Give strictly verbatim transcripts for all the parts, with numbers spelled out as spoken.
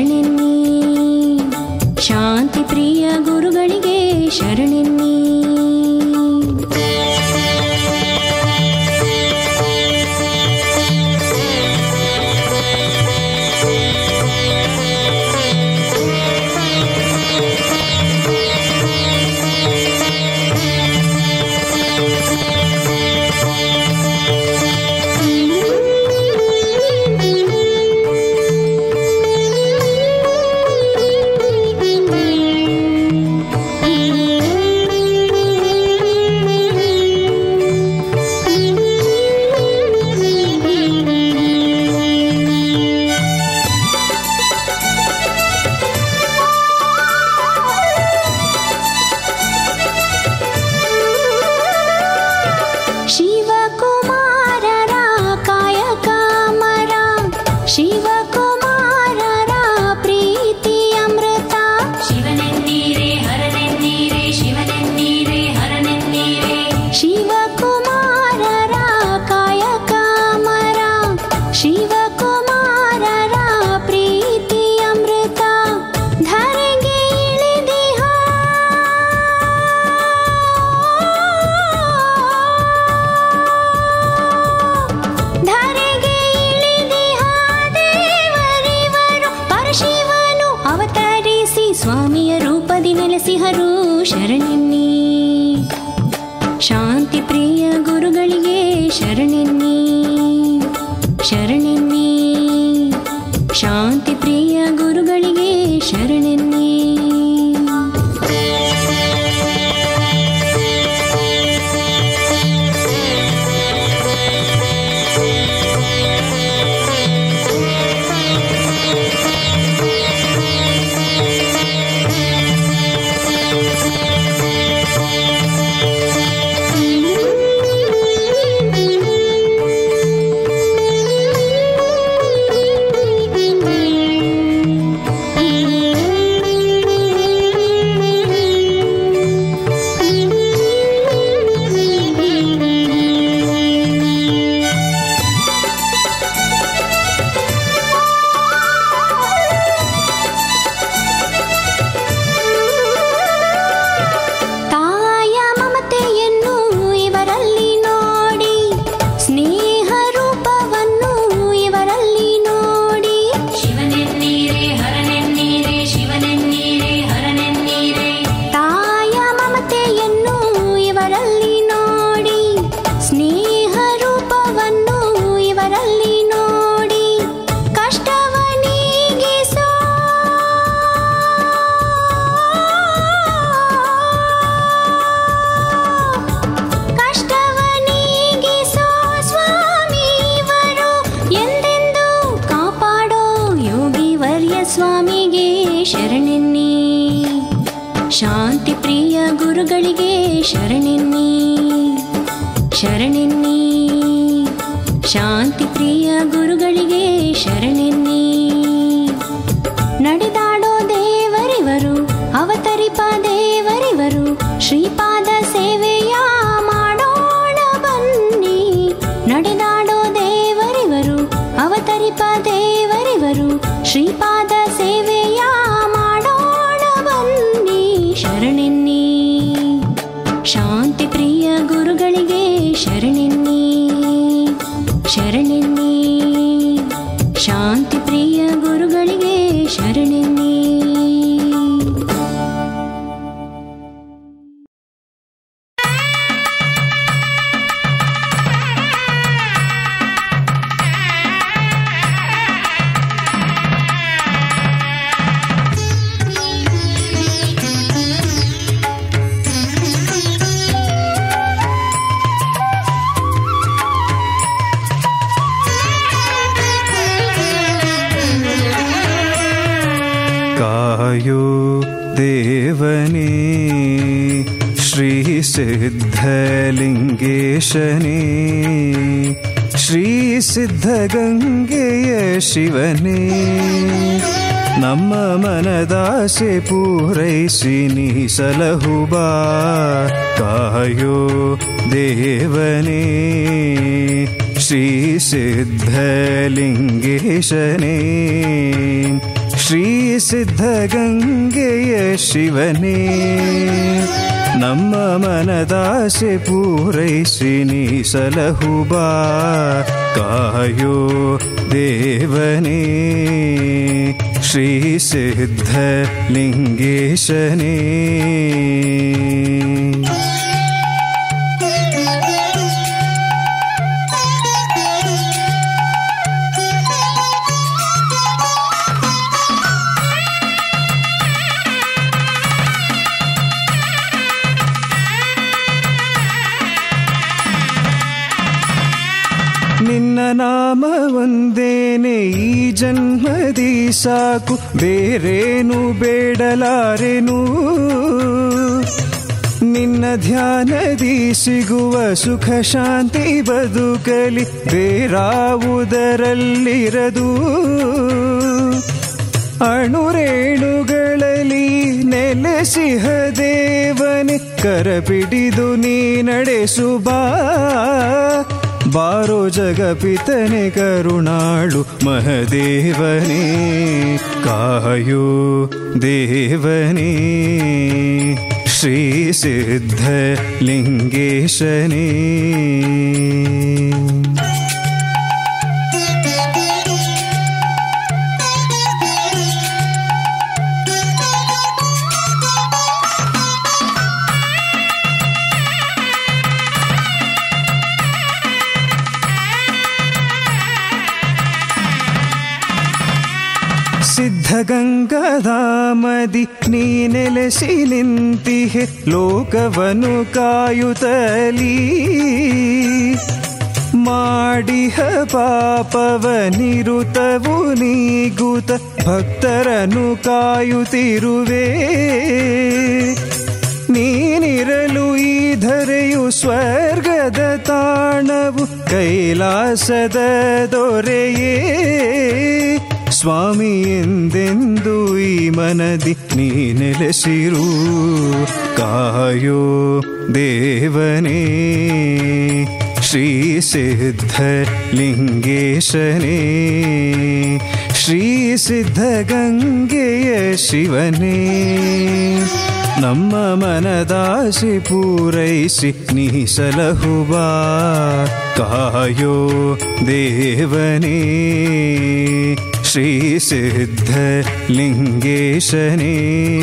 ಶರಣೆನ್ನಿ. ಶಾಂತಿ ಪ್ರಿಯ ಗುರುಗಳಿಗೆ ಶರಣೆನ್ನಿ. ಸ್ವಾಮಿಯ ರೂಪದಿ ನೆಲೆಸಿಹರು ಶರಣೆನ್ನಿ. ಶಾಂತಿ ಪ್ರಿಯ ಗುರುಗಳಿಗೆ ಶರಣೆನ್ನಿ. ಶರಣೆನ್ನಿ. ಶಾಂತಿ ಪ್ರಿಯ ಗುರುಗಳಿಗೆ ಶರಣೆನ್ನಿ. ಸ್ವಾಮಿಗೆ ಶರಣೆನ್ನಿ. ಶಾಂತಿ ಪ್ರಿಯ ಗುರುಗಳಿಗೆ ಶರಣೆನ್ನಿ. ಶರಣೆನ್ನಿ. ಶಾಂತಿ ಪ್ರಿಯ ಗುರುಗಳಿಗೆ ಶರಣೆನ್ನಿ. ನಡೆದಾಡೋ ದೇವರಿವರು, ಅವತರಿಪ ದೇವರಿವರು, ಶ್ರೀಪಾದ ಸೇವೆಯ ಮಾಡೋಣ ಬನ್ನಿ. ನಡೆದಾಡೋ ದೇವರಿವರು, ಅವತರಿಪ ದೇವರಿವರು, ಶ್ರೀಪಾದ ಸೇವೆಯ ಮಾಡೋಣ ಬನ್ನಿ. ಶರಣೆನ್ನಿ. ಶಾಂತಿ ಪ್ರಿಯ ಗುರುಗಳಿಗೆ ಶರಣೆನ್ನಿ. ಶರಣೆನ್ನಿ. ಶಾಂತಿ ಪ್ರಿಯ ಗುರುಗಳಿಗೆ ಶರಣೆನ್ನಿ. ಕಾಯೋ ದೇವನೇ ಶ್ರೀ ಸಿದ್ಧಲಿಂಗೇಶನೇ, ಶ್ರೀ ಸಿದ್ಧಗಂಗೆಯ ಶಿವನೇ, ನಮ್ಮ ಮನದಾಸೆ ಪೂರೈಸಿ ನೀ ಸಲಹುಬಾ. ಕಾಯೋ ದೇವನೇ ಶ್ರೀ ಸಿದ್ಧಲಿಂಗೇಶನೇ, ಶ್ರೀ ಸಿದ್ಧಗಂಗೆಯ ಶಿವನೇ ನಮ್ಮ ಮನದಾಸೆ ಪೂರೈಸಿ ನೀ ಸಲಹುಬಾ ಕಾಯೋ ದೇವನೇ ಶ್ರೀ ಸಿದ್ಧಲಿಂಗೇಶನೇ. ನಿನ್ನ ನಾಮ ಒಂದೇನೆ ಈ ಜನ್ಮದಿ ಸಾಕು, ಬೇರೇನು ಬೇಡಲಾರೆನು. ನಿನ್ನ ಧ್ಯಾನದಿ ಸಿಗುವ ಸುಖ ಶಾಂತಿ ಬದುಕಲಿ ಬೇರಾವುದರಲ್ಲಿರದು. ಅಣುರೇಣುಗಳಲ್ಲಿ ನೆಲೆಸಿಹ ದೇವನೇ ಕರಪಿಡಿದು ನೀ ನಡೆಸುಬಾ ಬಾರೋ ಜಗಪಿತನೆ ಕರುಣಾಳು ಮಹದೇವನೇ ಕಾಯೋ ದೇವನೇ ಶ್ರೀ ಸಿದ್ಧಲಿಂಗೇಶನೇ. ಸಿದ್ಧಗಂಗಾಧಾಮದಿ ನೀ ನೆಲೆಸಿ ನಿಂತಿಹೆ ಲೋಕವನ್ನು ಕಾಯುತ್ತಲೀ. ಮಾಡಿಹ ಪಾಪವ ನಿರುತವು ನೀಗುತ ಭಕ್ತರನ್ನು ಕಾಯುತ್ತಿರುವೆ. ನೀನಿರಲು ಈ ಧರೆಯು ಸ್ವರ್ಗದ ತಾಣವು ಕೈಲಾಸದ ದೊರೆಯೇ. ಸ್ವಾಮಿ ಎಂದೆಂದು ಈ ಮನದಿ ನೀ ನೆಲೆಸಿರು ಕಾಯೋ ದೇವನೇ ಶ್ರೀ ಸಿದ್ಧಲಿಂಗೇಶನೇ ಶ್ರೀ ಸಿದ್ಧಗಂಗೆಯ ಶಿವನೇ. ನಮ್ಮ ಮನದಾಸೆ ಪೂರೈಸಿ ನೀ ಸಲಹುಬಾ ಕಾಯೋ ದೇವನೇ ಶ್ರೀ ಸಿದ್ಧಲಿಂಗೇಶನೇ.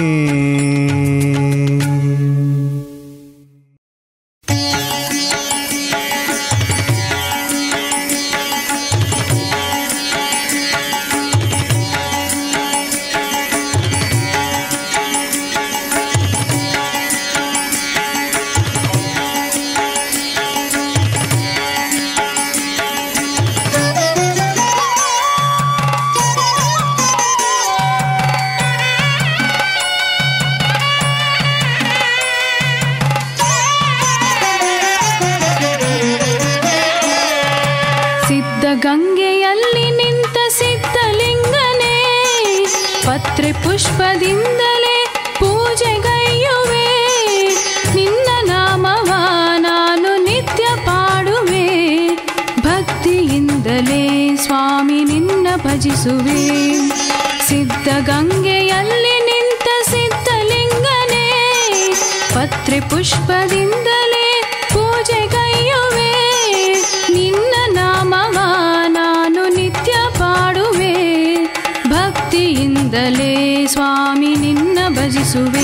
ಗಂಗೆಯಲ್ಲಿ ನಿಂತ ಸಿದ್ಧಲಿಂಗನೇ ಪತ್ರೆ ಪುಷ್ಪದಿಂದಲೇ ಪೂಜೆಗೈಯುವೆ. ನಿನ್ನ ನಾಮವ ನಾನು ನಿತ್ಯ ಪಾಡುವೆ. ಭಕ್ತಿಯಿಂದಲೇ ಸ್ವಾಮಿ ನಿನ್ನ ಭಜಿಸುವೆ. ಸಿದ್ಧಗಂಗೆಯಲ್ಲಿ ನಿಂತ ಸಿದ್ಧಲಿಂಗನೇ ಪತ್ರೆ ಪುಷ್ಪದಿಂದಲೇ ಪೂಜೆಗೈಯುವೆ. ನಿನ್ನ ನಾಮವ ನಾನು ನಿತ್ಯ ಪಾಡುವೆ. ಭಕ್ತಿಯಿಂದಲೇ ಸ್ವಾಮಿ ನಿನ್ನ ಭಜಿಸುವೆ.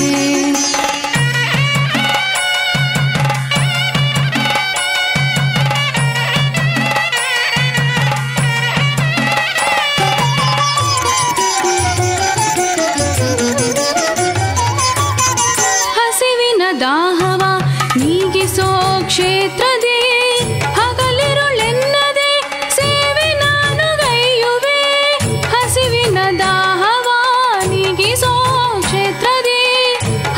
ಹಸಿವಿನ ದಾಹವ ನೀಗಿಸೋ ಕ್ಷೇತ್ರದೇ ಹಗಲಿರುಳೆನ್ನದೆ ಸೇವೆ ನಾನು ಗೈಯುವೆ. ಹಸಿವಿನ ದಾಹವ ನೀಗಿಸೋ ಕ್ಷೇತ್ರದೇ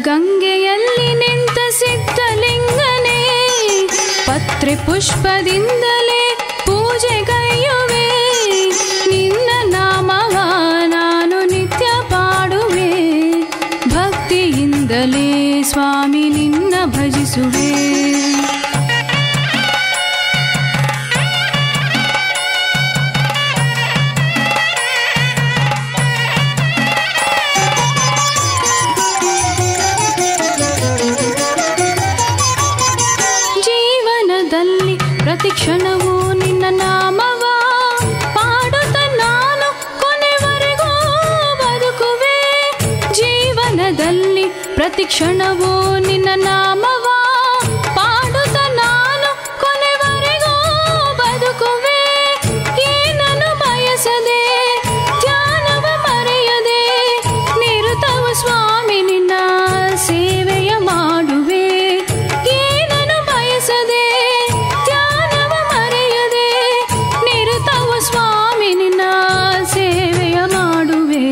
ಗಂಗೆಯಲ್ಲಿ ನಿಂತ ಸಿದ್ಧಲಿಂಗನೇ ಪತ್ರೆ ಪುಷ್ಪದಿಂದಲೇ ಪೂಜೆಗೈಯುವೆ. ನಿನ್ನ ನಾಮವ ನಾನು ನಿತ್ಯ ಪಾಡುವೆ. ಭಕ್ತಿಯಿಂದಲೇ ಸ್ವಾಮಿ ನಿನ್ನ ಭಜಿಸುವೆ. ಪ್ರತಿ ಕ್ಷಣವೂ ನಿನ್ನ ನಾಮವ ಪಾಡುತ್ತ ನಾನು ಕೊನೆವರೆಗೂ ಬದುಕುವೆ. ಜೀವನದಲ್ಲಿ ಪ್ರತಿ ಕ್ಷಣವೂ ನಿನ್ನ ನಾಮವ ಪಾಡುತ್ತ ನಾನು ಕೊನೆವರೆಗೂ ಬದುಕುವೆ. ಏನನ್ನು ಬಯಸದೆ ಧ್ಯಾನವ ಮರೆಯದೆ ನಿರುತವ ಸ್ವಾಮಿ ನಿನ್ನ ಸೇವೆಯ ಮಾಡುವೆ. ಏನನ್ನು ಬಯಸದೆ ಸ್ವಾಮಿ ನಿನ್ನ ಸೇವೆಯ ಮಾಡುವೆ.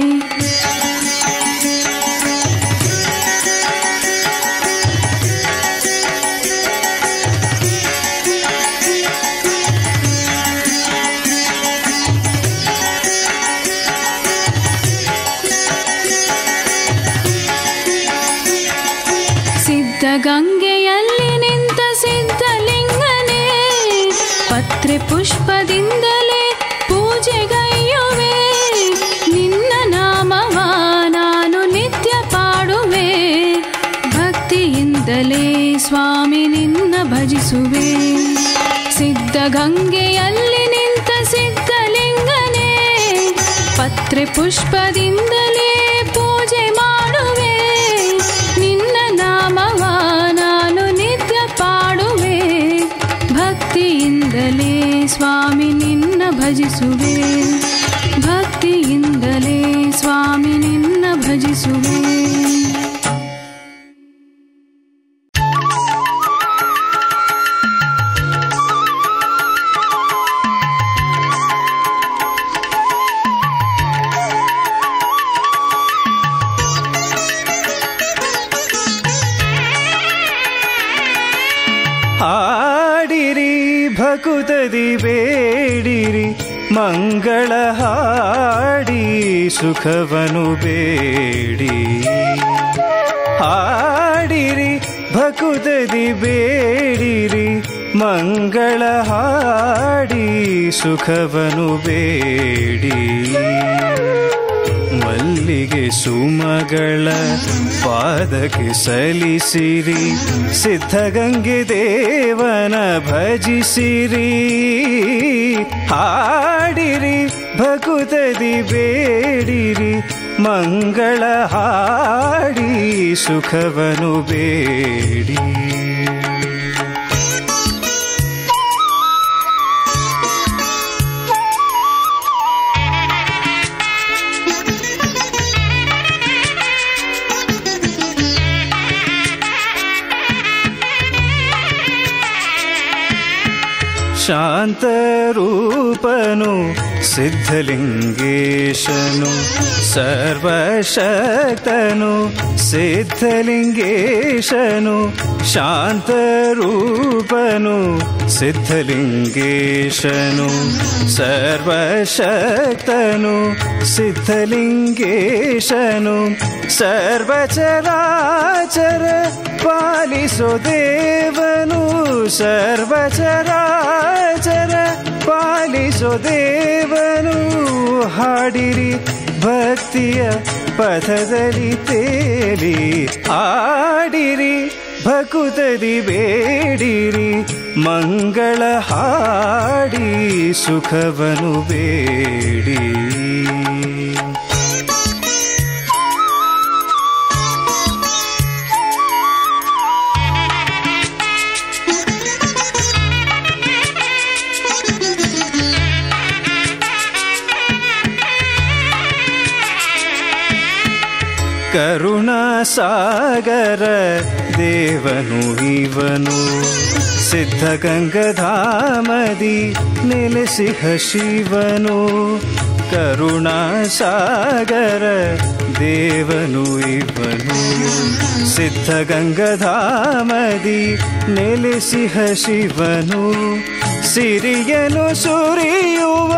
ಸಿದ್ಧಗಂಗೆಯಲ್ಲಿ ನಿಂತ ಸಿದ್ಧಲಿಂಗನೇ ಪತ್ರೆ ಪುಷ್ಪದಿಂದಲೇ ಪೂಜೆಗೈಯುವೆ. ನಿನ್ನ ನಾಮವ ನಾನು ನಿತ್ಯ ಪಾಡುವೆ. ಭಕ್ತಿಯಿಂದಲೇ ಸ್ವಾಮಿ ನಿನ್ನ ಭಜಿಸುವೆ. ಸಿದ್ಧಗಂಗೆಯಲ್ಲಿ ನಿಂತ ಸಿದ್ಧಲಿಂಗನೇ ಪತ್ರೆ ಪುಷ್ಪದಿಂದಲೇ ಪೂಜೆ ಮಾಡುವೆ. ನಿನ್ನ ನಾಮವ ನಾನು ನಿತ್ಯ ಪಾಡುವೆ. ಭಕ್ತಿಯಿಂದಲೇ ಸ್ವಾಮಿ ನಿನ್ನ ಭಜಿಸುವೆ. ಭಕ್ತಿಯಿಂದಲೇ ಸ್ವಾಮಿ ನಿನ್ನ ಭಜಿಸುವೆ. ಹಾಡಿರಿ ಭಕುತದಿ ಬೇಡಿರಿ ಮಂಗಳ ಹಾಡಿ ಸುಖವನು ಬೇಡಿ. ಹಾಡಿರಿ ಭಕುತದಿ ಬೇಡಿರಿ ಮಂಗಳ ಹಾಡಿ ಸುಖವನು ಬೇಡಿ. ಮಲ್ಲಿಗೆ ಸುಮಗಳ ಪಾದಕ್ಕೆ ಸಲ್ಲಿಸಿರಿ ಸಿದ್ಧಗಂಗೆ ದೇವನ ಭಜಿಸಿರಿ. ಹಾಡಿರಿ ಭಕುತದಿ ಬೇಡಿರಿ ಮಂಗಳ ಹಾಡಿ ಸುಖವನು ಬೇಡಿ. ಶಾಂತರೂಪನು ಸಿದ್ಧಲಿಂಗೇಶನು ಸರ್ವಶಕ್ತನು ಸಿದ್ಧಲಿಂಗೇಶನು. ಶಾಂತರೂಪನು ಸಿದ್ಧಲಿಂಗೇಶನು ಸರ್ವಶಕ್ತನು ಸಿದ್ಧಲಿಂಗೇಶನು. ಸರ್ವಚರಾಚರ ಪಾಲಿಸೋ ದೇವನು ಸರ್ವಚರಾಚರ ಪಾಲಿಸೋ ದೇವನು. ಹಾಡಿರಿ ಭಕ್ತಿಯ ಪಥದಲ್ಲಿ ತೇಲಿ. ಆಡಿರಿ ಭಕುತದಿ ಬೇಡಿರಿ ಮಂಗಳ ಹಾಡಿ ಸುಖವನು ಬೇಡಿ. ಕರುಣಾಸಾಗರ ದೇವನು ಇವನು ಸಿದ್ಧಗಂಗಧಾಮದಿ ನೆಲೆಸಿಹ ಶಿವನು. ಕರುಣಾಸಾಗರ ದೇವನು ಇವನು. ಸಿದ್ಧಗಂಗಧಾಮದಿ ನೆಲೆಸಿಹ ಶಿವನು, ಸಿರಿಯನು ಸುರಿಯುವ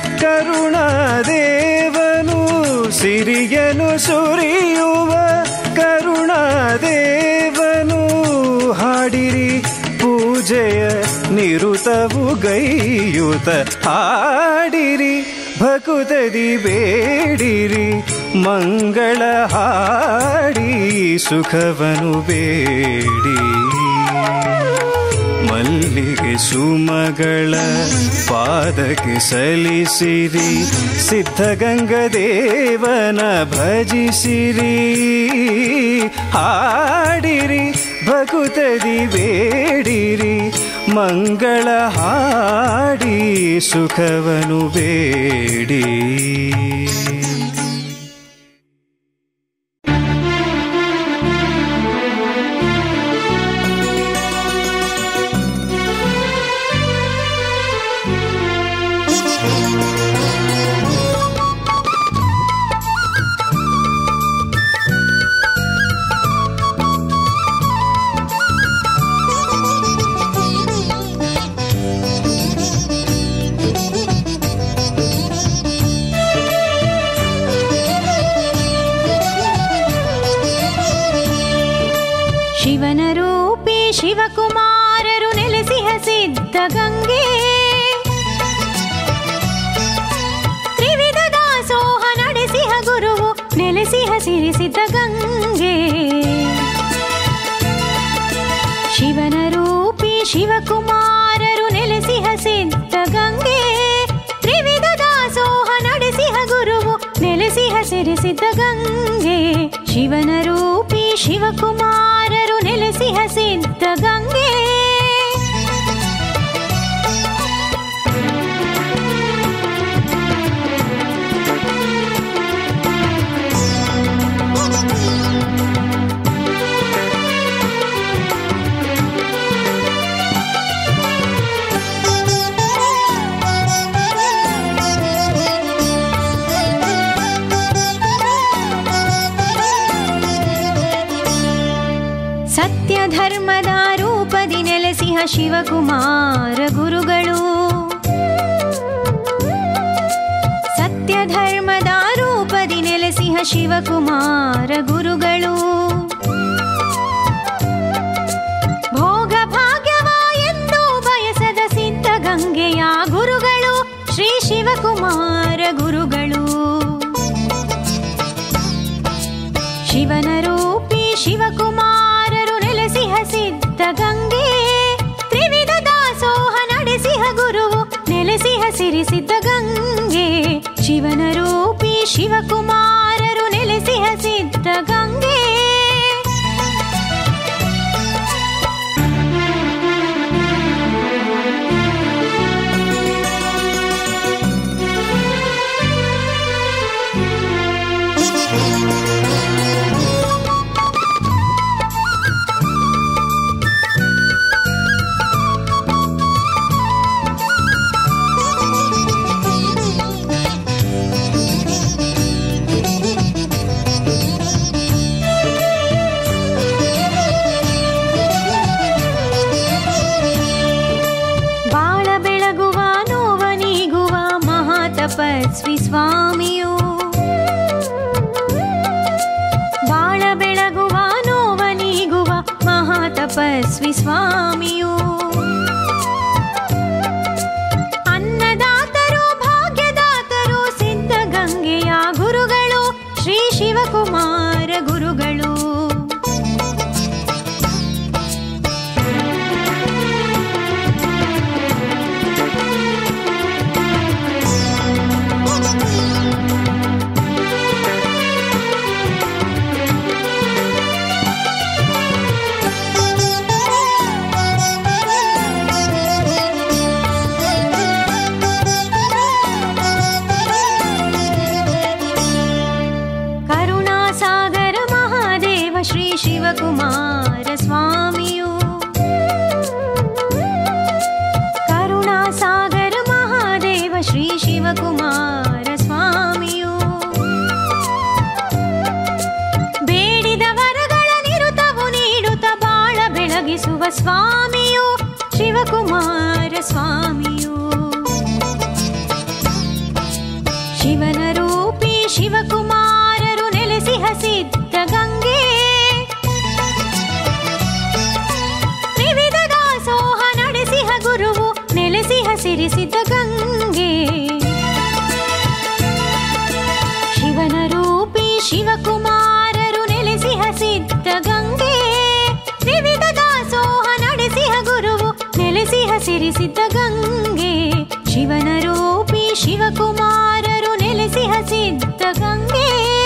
ಕರುಣಾದೇವನು. ಸಿರಿಯನು ಸುರಿಯುವ ಕರುಣಾದೇವನು. ಹಾಡಿರಿ ಪೂಜೆಯ ನಿರುತವು ಗೈಯುತ, ಹಾಡಿರಿ ಭಕುತದಿ ಬೇಡಿರಿ ಮಂಗಳ ಹಾಡಿ ಸುಖವನು ಬೇಡಿ. ಮಲ್ಲಿಗೆ ಸುಮಗಳ ಪಾದಕ್ಕೆ ಸಲ್ಲಿಸಿರಿ, ಸಿದ್ಧಗಂಗದೇವನ ಭಜಿಸಿರಿ. ಹಾಡಿರಿ ಭಕುತದಿ ಬೇಡಿರಿ ಮಂಗಳ ಹಾಡಿ ಸುಖವನು ಬೇಡಿ. ಶಿವನ ರೂಪಿ ಶಿವಕುಮಾರರು ನೆಲೆಸಿಹ ಸಿದ್ಧಗಂಗೆ, ತ್ರಿವಿಧ ದಾಸೋಹ ನಡೆಸಿಹ ಗುರುವು ನೆಲೆಸಿಹ ಸಿರಿ ಸಿದ್ಧಗಂಗೆ. ಶಿವನ ರೂಪಿ ಶಿವಕುಮಾರರು ನೆಲೆಸಿಹ ಸಿದ್ಧಗಂಗೆ, ತ್ರಿವಿಧ ದಾಸೋಹ ನಡೆಸಿಹ ಗುರುವು ನೆಲೆಸಿಹ ಸಿರಿ ಸಿದ್ಧಗಂಗೆ. ಶಿವನ ರೂಪಿ ಶಿವಕುಮಾರರು ನೆಲೆಸಿಹ ಸಿದ್ಧಗಂಗೆ. ಸತ್ಯ ಧರ್ಮದ ರೂಪದಿ ನೆಲೆಸಿಹ ಶಿವಕುಮಾರ ಗುರುಗಳು, ಸತ್ಯ ಧರ್ಮದ ರೂಪದಿ ನೆಲೆಸಿಹ ಶಿವಕುಮಾರ ಗುರುಗಳು. ಭೋಗ ಭಾಗ್ಯವ ಎಂದು ಬಯಸದ ಸಿದ್ಧಗಂಗೆಯ ಗುರುಗಳು ಶ್ರೀ ಶಿವಕುಮಾರ ಗುರುಗಳು. ಶಿವನ ರೂಪಿ ಶಿವಕುಮಾರರು ನೆಲೆಸಿಹ ಸಿದ್ಧಗಂಗೆ, ತ್ರಿವಿಧ ದಾಸೋಹ ನಡೆಸಿಹ ಗುರುವು ನೆಲೆಸಿಹ ಸಿರಿ ಸಿದ್ಧಗಂಗೆ. ಶಿವನ ರೂಪಿ ಶಿವಕುಮಾರರು ನೆಲೆಸಿಹ ಸಿದ್ಧಗಂಗೆ. ತಪಸ್ವಿ ಸ್ವಾಮಿಯು ಬಾಳ ಬೆಳಗುವ ನೋವ ನೀಗುವ ಮಹಾ ತಪಸ್ವಿ ಸ್ವಾಮಿಯು. ಅನ್ನದಾತರು ಭಾಗ್ಯದಾತರು ಸಿದ್ಧಗಂಗೆಯ ಗುರುಗಳು ಶ್ರೀ ಶಿವಕುಮಾರ ಗುರುಗಳು. ಶಿವಕುಮಾರ ಸ್ವಾಮಿಯು ಕರುಣಾಸಾಗರ ಮಹಾದೇವ ಶ್ರೀ ಶಿವಕುಮಾರ ಸ್ವಾಮಿ. ಸ್ವಾಮಿಯು ಶಿವಕುಮಾರ ಸ್ವಾಮಿಯು. ಶಿವನ ರೂಪಿ ಶಿವಕುಮಾರರು ನೆಲೆಸಿಹ ಸಿದ್ಧ ಗಂಗೆ, ತ್ರಿವಿಧ ದಾಸೋಹ ನಡೆಸಿಹ ಗುರುವು ನೆಲೆಸಿಹ ಸಿರಿಸಿದ್ಧ ಗಂಗೆ. ಶಿವನ ರೂಪಿ ಶಿವಕುಮಾರರು ನೆಲೆಸಿಹ ಸಿದ್ಧ ಗಂಗೆ, ತ್ರಿವಿಧ ದಾಸೋಹ ನಡೆಸಿಹ ಗುರುವು ನೆಲೆಸಿಹ ಸಿರಿಸಿದ್ಧ ಗಂಗೆ. ಶಿವನ ರೂಪಿ ಶಿವಕುಮಾರರು ನೆಲೆಸಿಹ ಸಿದ್ಧ ಗಂಗೆ.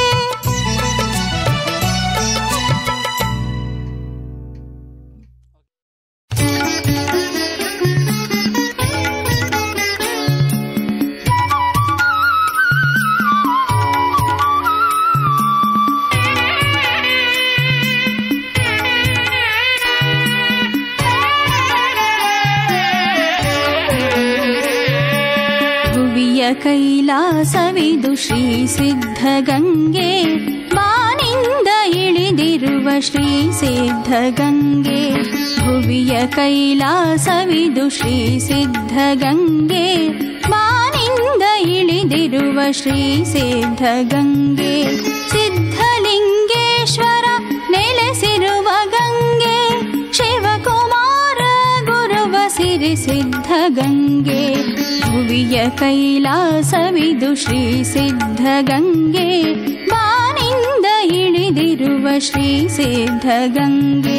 ಕೈಲಾಸವಿದು ಶ್ರೀ ಸಿದ್ಧ ಗಂಗೆ, ಬಾನಿಂದ ಇಳಿದಿರುವ ಶ್ರೀ ಸಿದ್ಧ ಗಂಗೆ. ಭುವಿಯ ಕೈಲಾಸವಿದು ಶ್ರೀ ಸಿದ್ಧ ಗಂಗೆ, ಬಾನಿಂದ ಇಳಿದಿರುವ ಶ್ರೀ ಸಿದ್ಧ ಗಂಗೆ. ಸಿದ್ಧಲಿಂಗೇಶ್ವರ ನೆಲೆಸಿರುವ ಗಂಗೆ, ಶಿವಕುಮಾರ ಗುರುವ ಸಿರಿ ಸಿದ್ಧ ಗಂಗೆ. ಭುವಿಯ ಕೈಲಾಸವಿದು ಶ್ರೀ ಸಿದ್ಧ ಗಂಗೆ, ಬಾನಿಂದ ಇಳಿದಿರುವ ಶ್ರೀ ಸಿದ್ಧ ಗಂಗೆ.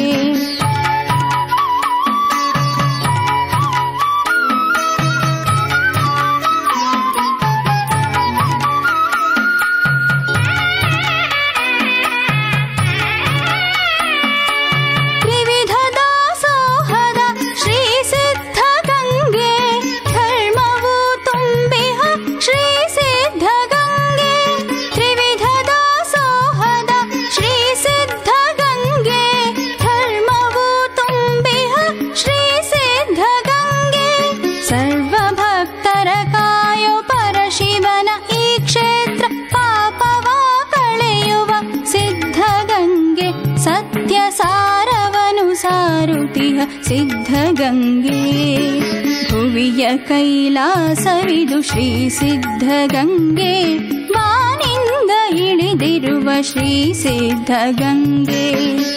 ಸಿದ್ಧ ಗಂಗೆ. ಭುವಿಯ ಕೈಲಾಸವಿದು ಶ್ರೀ ಸಿದ್ಧ ಗಂಗೆ, ಬಾನಿಂದ ಇಳಿದಿರುವ ಶ್ರೀ ಸಿದ್ಧ ಗಂಗೆ.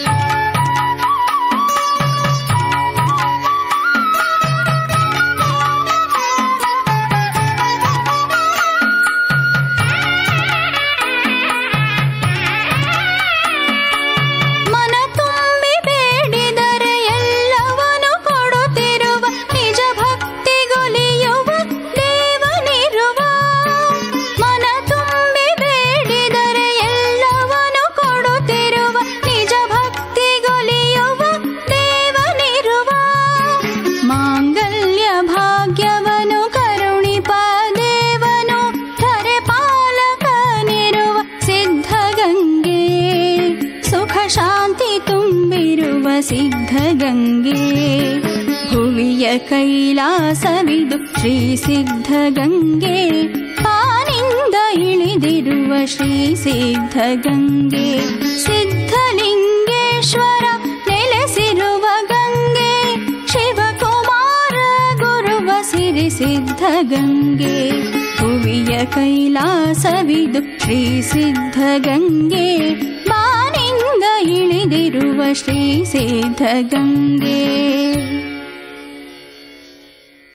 ಸಿದ್ಧ ಗಂಗೆ. ಭುವಿಯ ಕೈಲಾಸವಿದು ಶ್ರೀ ಸಿದ್ಧ ಗಂಗೆ, ಬಾನಿಂದ ಇಳಿದಿರುವ ಶ್ರೀ ಸಿದ್ಧ ಗಂಗೆ. ಸಿದ್ಧಲಿಂಗೇಶ್ವರ ನೆಲೆಸಿರುವ ಗಂಗೆ, ಶಿವಕುಮಾರ ಗುರುವ ಸಿರಿ ಸಿದ್ಧ ಗಂಗೆ. ಭುವಿಯ ಕೈಲಾಸವಿದು ಶ್ರೀ ಸಿದ್ಧ ಗಂಗೆ, ಬಾನಿಂದ ಇಳಿದಿರುವ ಶ್ರೀ ಸಿದ್ಧ ಗಂಗೆ.